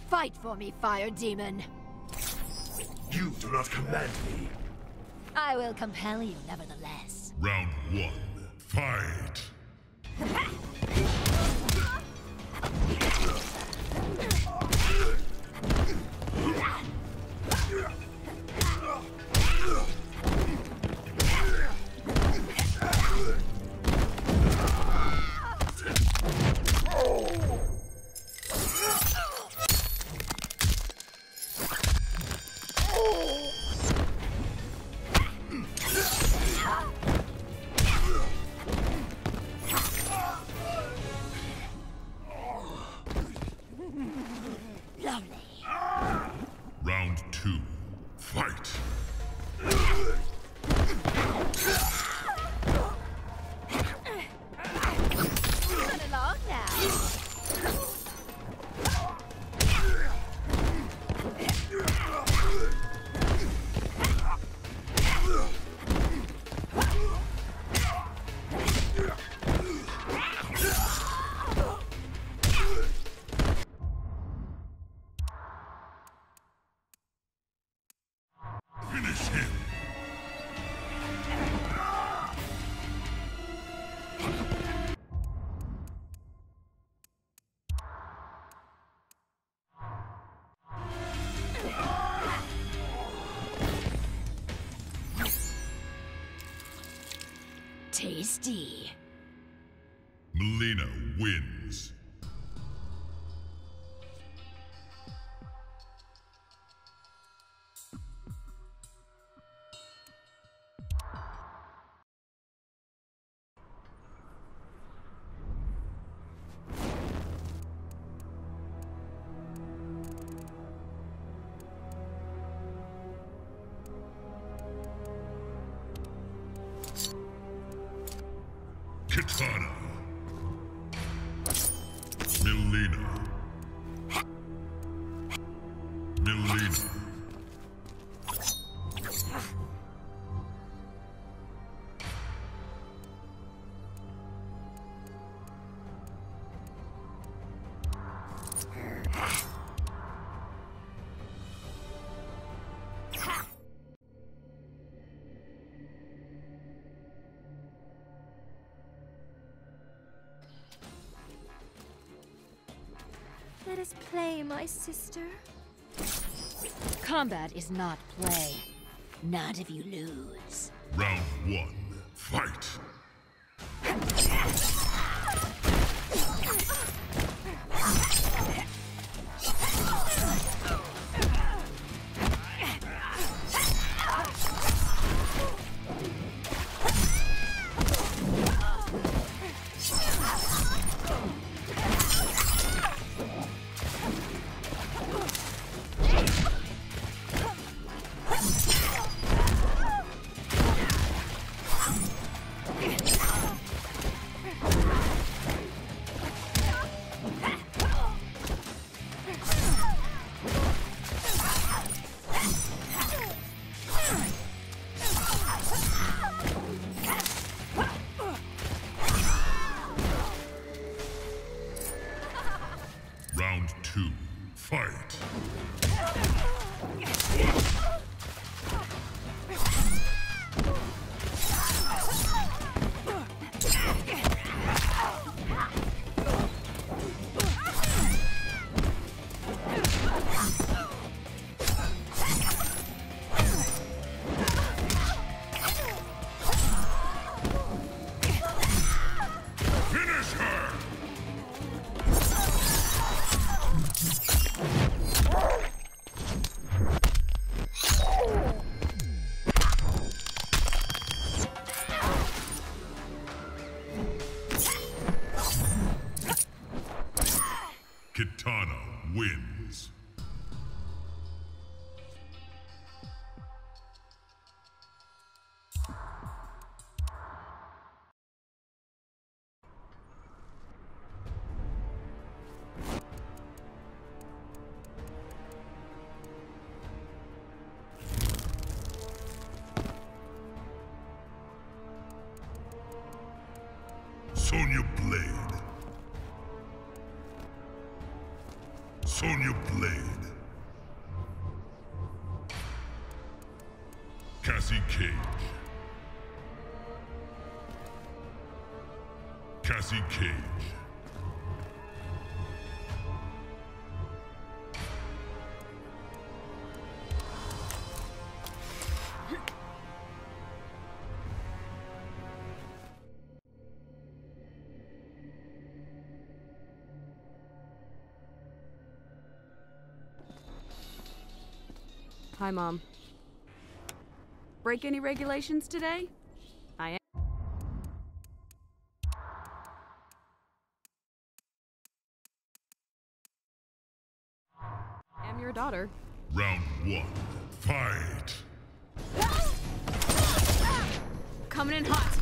Fight for me, fire demon. You do not command me. I will compel you, nevertheless. Round 1. Fight! Lovely. Round 2. Fight! Run along now. Finish him! Tasty. Melina wins. Kitana. Melina. Melina. Let us play, my sister. Combat is not play. Not if you lose. Round 1. Fight! Round 2. Fight! Finish her! Kitana wins. Sonya Blade. Sonya Blade. Cassie Cage. Cassie Cage. Hi, Mom. Break any regulations today? I am your daughter. Round 1. Fight! Coming in hot.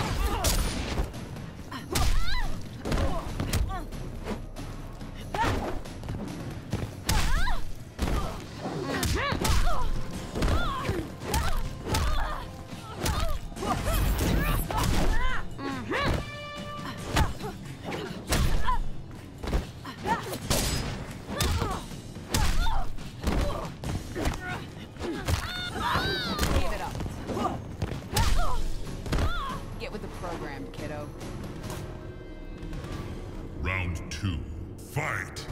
Round 2. Fight!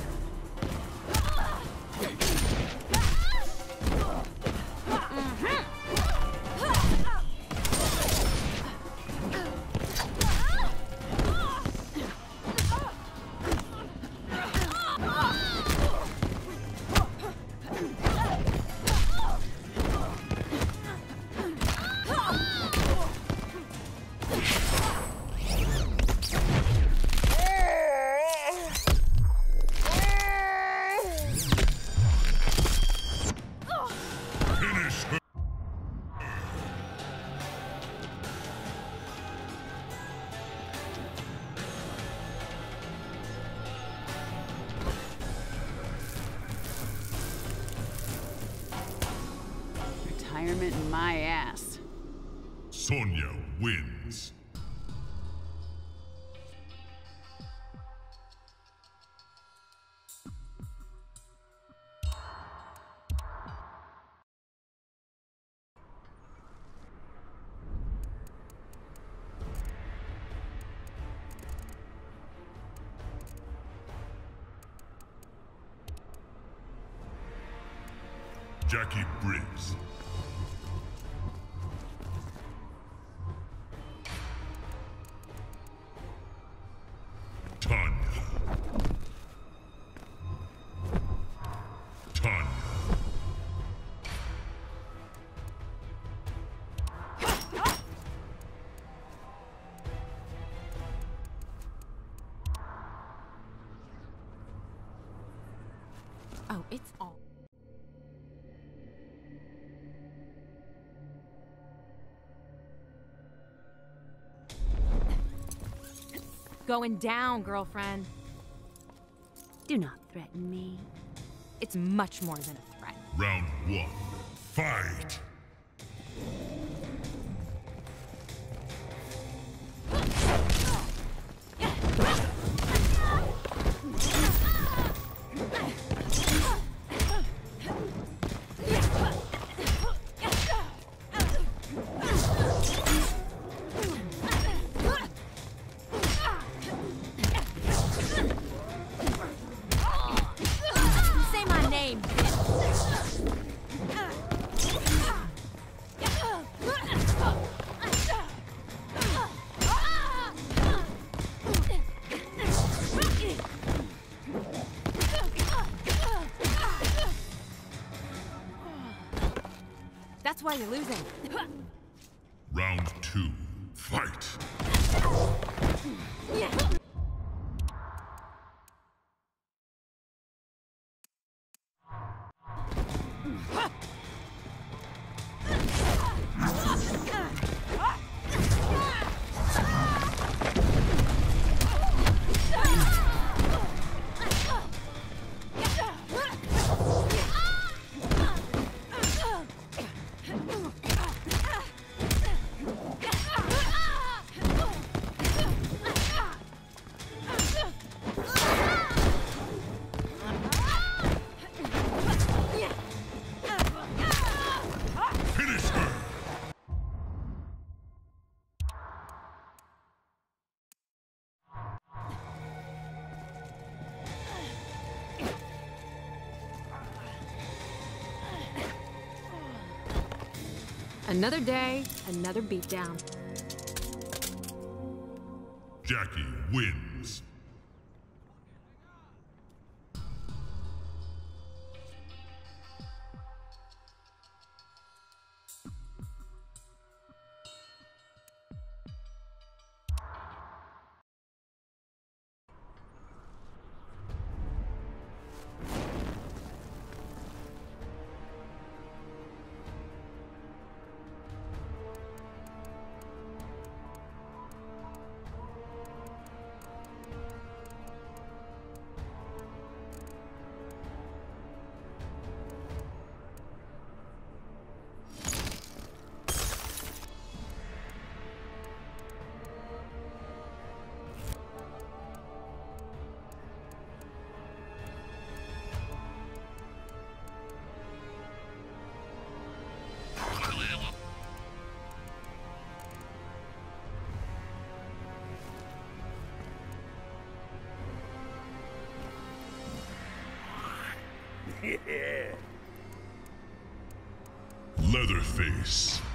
Retirement in my ass. Sonya wins. Jackie Briggs. Tanya. Tanya. Oh, it's all. Going down, girlfriend. Do not threaten me. It's much more than a threat. Round 1. Fight! Say my name. That's why you're losing. Round 2. Fight! Another day, another beatdown. Jackie wins. Yeah. Leatherface.